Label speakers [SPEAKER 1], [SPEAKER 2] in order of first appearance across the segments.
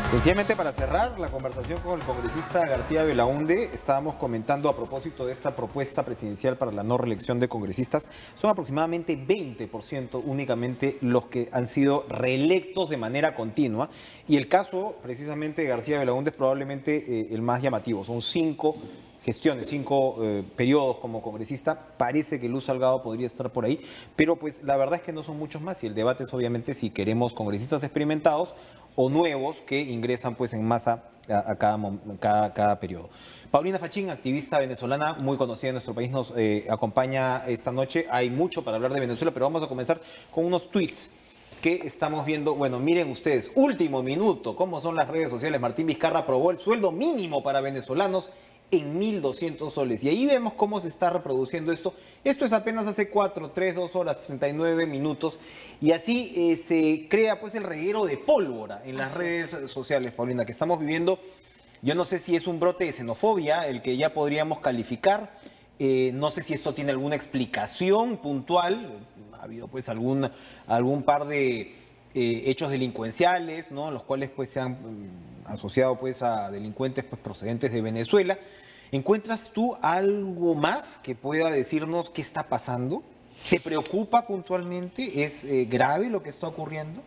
[SPEAKER 1] Sencillamente para cerrar la conversación con el congresista García Belaúnde, estábamos comentando a propósito de esta propuesta presidencial para la no reelección de congresistas. Son aproximadamente 20% únicamente los que han sido reelectos de manera continua, y el caso precisamente de García Belaúnde es probablemente el más llamativo. Son 5 gestiones, 5 periodos como congresista. Parece que Luz Salgado podría estar por ahí, pero pues la verdad es que no son muchos más, y el debate es obviamente si queremos congresistas experimentados o nuevos que ingresan pues en masa a cada periodo. Paulina Fachín, activista venezolana muy conocida en nuestro país, nos acompaña esta noche. Hay mucho para hablar de Venezuela, pero vamos a comenzar con unos tweets que estamos viendo. Bueno, miren ustedes, último minuto, cómo son las redes sociales. Martín Vizcarra aprobó el sueldo mínimo para venezolanos en 1.200 soles. Y ahí vemos cómo se está reproduciendo esto. Esto es apenas hace 2 horas, 39 minutos. Y así se crea pues el reguero de pólvora en las redes sociales, Paulina, que estamos viviendo. Yo no sé si es un brote de xenofobia, el que ya podríamos calificar. No sé si esto tiene alguna explicación puntual. Ha habido pues algún par de hechos delincuenciales, ¿no?, los cuales pues se han asociado pues a delincuentes pues procedentes de Venezuela. ¿Encuentras tú algo más que pueda decirnos qué está pasando? ¿Te preocupa puntualmente? ¿Es grave lo que está ocurriendo?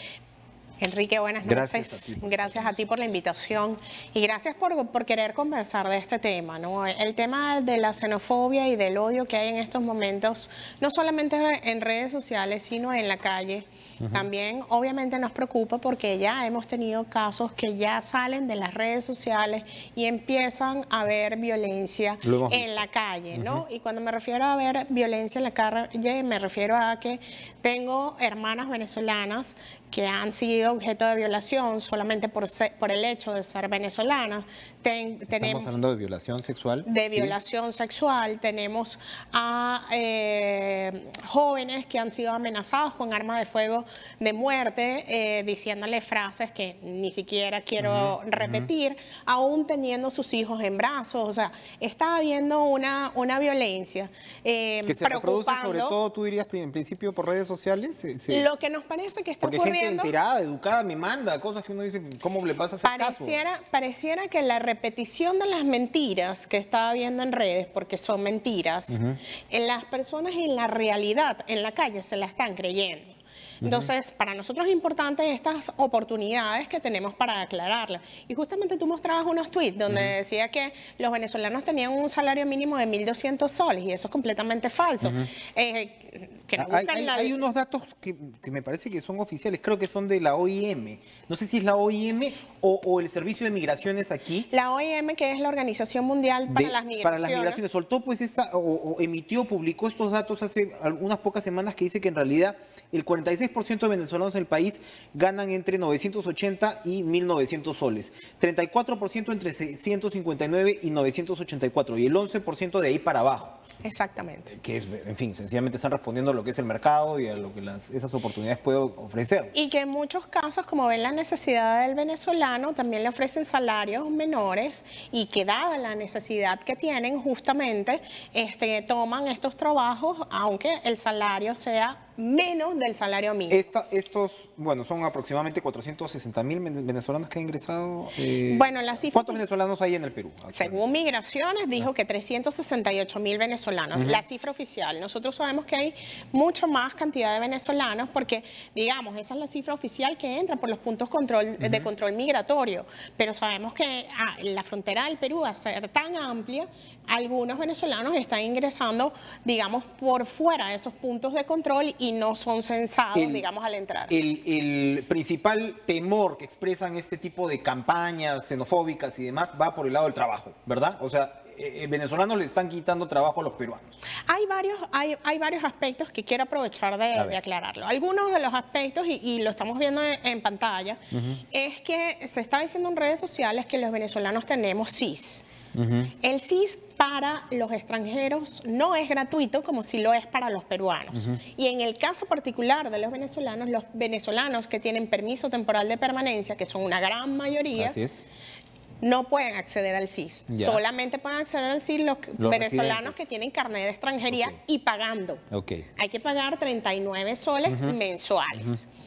[SPEAKER 2] Enrique, buenas noches. Gracias a ti por la invitación y gracias por querer conversar de este tema, ¿no? El tema de la xenofobia y del odio que hay en estos momentos, no solamente en redes sociales, sino en la calle. También obviamente nos preocupa porque ya hemos tenido casos que ya salen de las redes sociales y empiezan a haber violencia en la calle, ¿no? Y cuando me refiero a ver violencia en la calle, me refiero a que tengo hermanas venezolanas que han sido objeto de violación solamente por el hecho de ser venezolanas.
[SPEAKER 1] Estamos hablando de violación sexual.
[SPEAKER 2] De violación sexual. Tenemos a jóvenes que han sido amenazados con armas de fuego de muerte, diciéndole frases que ni siquiera quiero repetir, aún teniendo sus hijos en brazos. O sea, está habiendo una violencia
[SPEAKER 1] que se reproduce sobre todo, tú dirías, en principio por redes sociales.
[SPEAKER 2] Lo que nos parece que está ocurriendo...
[SPEAKER 1] Gente enterada, educada, me manda cosas que uno dice, ¿cómo le pasa a hacer caso?
[SPEAKER 2] Pareciera que la repetición de las mentiras que estaba viendo en redes, porque son mentiras, en las personas en la realidad, en la calle, se la están creyendo. Entonces, para nosotros es importante estas oportunidades que tenemos para aclararlas. Y justamente tú mostrabas unos tweets donde decía que los venezolanos tenían un salario mínimo de 1.200 soles y eso es completamente falso.
[SPEAKER 1] Hay unos datos que me parece que son oficiales, creo que son de la OIM. No sé si es la OIM o el Servicio de Migraciones aquí.
[SPEAKER 2] La OIM, que es la Organización Mundial para las Migraciones.
[SPEAKER 1] Para las migraciones, soltó pues publicó estos datos hace unas pocas semanas, que dice que en realidad el 46% de venezolanos del país ganan entre 980 y 1.900 soles, 34% entre 659 y 984 y el 11% de ahí para abajo.
[SPEAKER 2] Exactamente.
[SPEAKER 1] Que es, en fin, sencillamente están respondiendo a lo que es el mercado y a lo que esas oportunidades pueden ofrecer.
[SPEAKER 2] Y que en muchos casos, como ven la necesidad del venezolano, también le ofrecen salarios menores y que dada la necesidad que tienen, justamente toman estos trabajos, aunque el salario sea menos del salario mínimo.
[SPEAKER 1] Estos, bueno, son aproximadamente 460.000 venezolanos que han ingresado.
[SPEAKER 2] Bueno, la cifra...
[SPEAKER 1] ¿Cuántos venezolanos hay en el Perú?
[SPEAKER 2] Según Migraciones, dijo que 368.000 venezolanos. La cifra oficial. Nosotros sabemos que hay mucho más cantidad de venezolanos porque, digamos, esa es la cifra oficial que entra por los puntos de control migratorio. Pero sabemos que la frontera del Perú, a ser tan amplia, algunos venezolanos están ingresando, digamos, por fuera de esos puntos de control y no son censados, digamos, al entrar.
[SPEAKER 1] El principal temor que expresan este tipo de campañas xenofóbicas y demás va por el lado del trabajo, ¿verdad? O sea, venezolanos le están quitando trabajo a los peruanos.
[SPEAKER 2] Hay varios aspectos que quiero aprovechar de aclararlo. Algunos de los aspectos, y lo estamos viendo en pantalla, es que se está diciendo en redes sociales que los venezolanos tenemos CIS. El CIS para los extranjeros no es gratuito como si lo es para los peruanos. Y en el caso particular de los venezolanos que tienen permiso temporal de permanencia, que son una gran mayoría, no pueden acceder al CIS. Solamente pueden acceder al CIS los venezolanos que tienen carnet de extranjería y pagando. Hay que pagar 39 soles mensuales.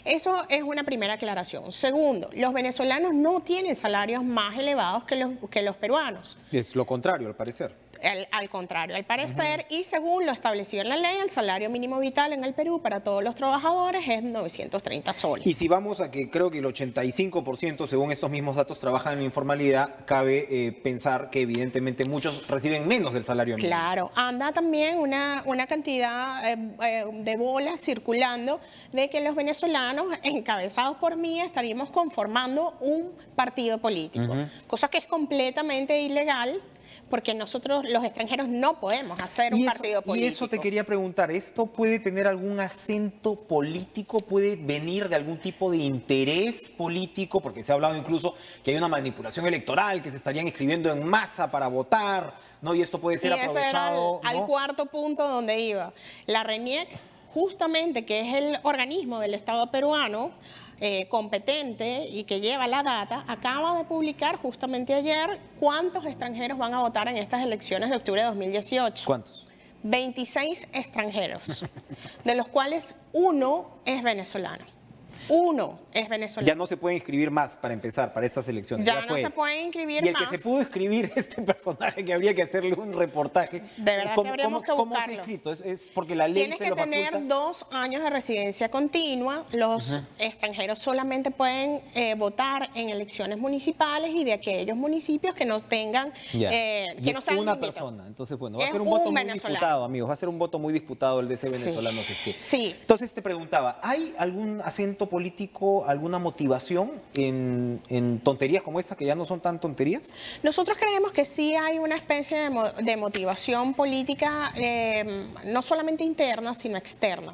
[SPEAKER 2] Eso es una primera aclaración. Segundo, los venezolanos no tienen salarios más elevados que los peruanos.
[SPEAKER 1] Es lo contrario, al parecer.
[SPEAKER 2] Al contrario, al parecer, y según lo establecido en la ley, el salario mínimo vital en el Perú para todos los trabajadores es 930 soles.
[SPEAKER 1] Y si vamos a que creo que el 85%, según estos mismos datos, trabajan en la informalidad, cabe pensar que evidentemente muchos reciben menos del salario mínimo.
[SPEAKER 2] Claro, anda también una cantidad de bolas circulando de que los venezolanos, encabezados por mí, estaríamos conformando un partido político, cosa que es completamente ilegal. Porque nosotros, los extranjeros, no podemos hacer un partido político.
[SPEAKER 1] Y eso te quería preguntar, ¿esto puede tener algún acento político? ¿Puede venir de algún tipo de interés político? Porque se ha hablado incluso que hay una manipulación electoral, que se estarían inscribiendo en masa para votar, ¿no? Y esto puede ser aprovechado.
[SPEAKER 2] Ese era al cuarto punto donde iba. La RENIEC, justamente, que es el organismo del Estado peruano, competente y que lleva la data, acaba de publicar justamente ayer cuántos extranjeros van a votar en estas elecciones de octubre de 2018.
[SPEAKER 1] ¿Cuántos?
[SPEAKER 2] 26 extranjeros, de los cuales uno es venezolano. Uno es venezolano.
[SPEAKER 1] Ya no se pueden inscribir más para empezar, para estas elecciones.
[SPEAKER 2] Ya no se pueden inscribir más.
[SPEAKER 1] Y el que se pudo inscribir, este personaje que habría que hacerle un reportaje.
[SPEAKER 2] De verdad que habríamos que buscarlo.
[SPEAKER 1] ¿Cómo se ha inscrito? ¿Es porque la ley se lo faculta?
[SPEAKER 2] Tienes que tener 2 años de residencia continua. Los extranjeros solamente pueden votar en elecciones municipales y de aquellos municipios que no tengan...
[SPEAKER 1] que no sean una persona. Entonces, bueno, va a ser un voto muy disputado, amigos. Va a ser un voto muy disputado el de ese venezolano.
[SPEAKER 2] Sí.
[SPEAKER 1] Entonces te preguntaba, ¿hay algún acento político, alguna motivación en tonterías como esta, que ya no son tan tonterías?
[SPEAKER 2] Nosotros creemos que sí hay una especie de motivación política, no solamente interna, sino externa.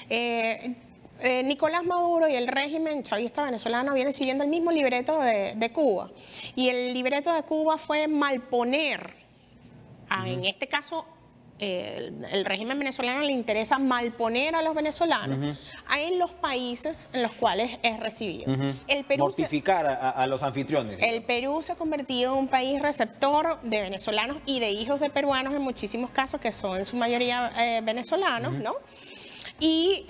[SPEAKER 2] Nicolás Maduro y el régimen chavista venezolano vienen siguiendo el mismo libreto de Cuba. Y el libreto de Cuba fue malponer, en este caso, el régimen venezolano le interesa malponer a los venezolanos en los países en los cuales es recibido. El Perú
[SPEAKER 1] mortificar a los anfitriones.
[SPEAKER 2] El Perú se ha convertido en un país receptor de venezolanos y de hijos de peruanos en muchísimos casos, que son en su mayoría venezolanos, ¿no? Y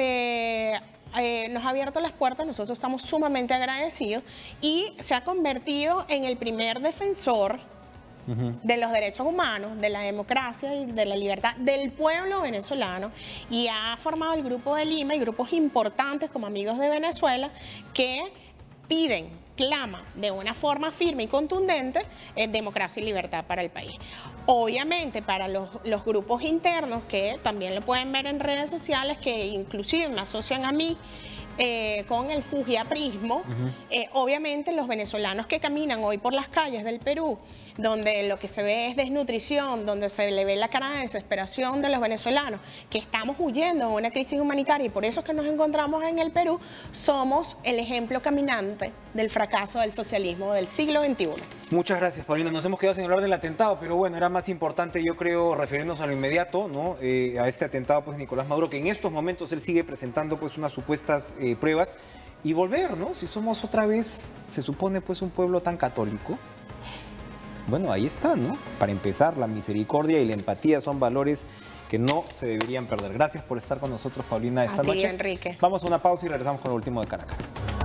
[SPEAKER 2] nos ha abierto las puertas, nosotros estamos sumamente agradecidos, y se ha convertido en el primer defensor de los derechos humanos, de la democracia y de la libertad del pueblo venezolano, y ha formado el Grupo de Lima y grupos importantes como Amigos de Venezuela que claman de una forma firme y contundente democracia y libertad para el país. Obviamente para los grupos internos, que también lo pueden ver en redes sociales, que inclusive me asocian a mí con el fujiaprismo, obviamente los venezolanos que caminan hoy por las calles del Perú, donde lo que se ve es desnutrición, donde se le ve la cara de desesperación de los venezolanos, que estamos huyendo de una crisis humanitaria y por eso es que nos encontramos en el Perú, somos el ejemplo caminante del fracaso del socialismo del siglo XXI.
[SPEAKER 1] Muchas gracias, Paulina. Nos hemos quedado sin hablar del atentado, pero bueno, era más importante, yo creo, referirnos a lo inmediato, ¿no? A este atentado, pues, Nicolás Maduro, que en estos momentos él sigue presentando, pues, unas supuestas pruebas, y volver, ¿no? Si somos otra vez, se supone, pues, un pueblo tan católico. Bueno, ahí está, ¿no? Para empezar, la misericordia y la empatía son valores que no se deberían perder. Gracias por estar con nosotros, Paulina, esta noche.
[SPEAKER 2] Enrique.
[SPEAKER 1] Vamos a una pausa y regresamos con lo último de Caracas.